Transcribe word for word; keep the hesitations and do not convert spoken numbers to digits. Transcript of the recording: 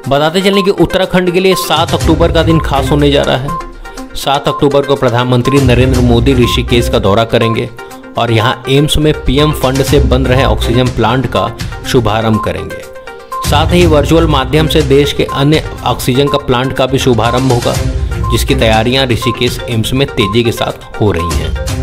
बताते चलें कि उत्तराखंड के लिए सात अक्टूबर का दिन खास होने जा रहा है। सात अक्टूबर को प्रधानमंत्री नरेंद्र मोदी ऋषिकेश का दौरा करेंगे और यहाँ एम्स में पीएम फंड से बन रहे ऑक्सीजन प्लांट का शुभारंभ करेंगे। साथ ही वर्चुअल माध्यम से देश के अन्य ऑक्सीजन का प्लांट का भी शुभारंभ होगा, जिसकी तैयारियां ऋषिकेश एम्स में तेजी के साथ हो रही हैं।